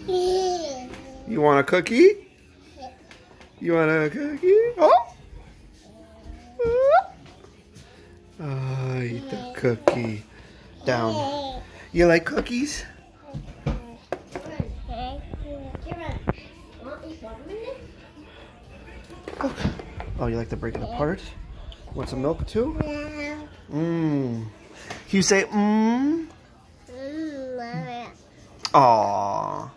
You want a cookie? You want a cookie? Oh! Oh, eat the cookie. Down. You like cookies? Oh, you like to break it apart? Want some milk too? Mmm. Can you say mmm? Aww.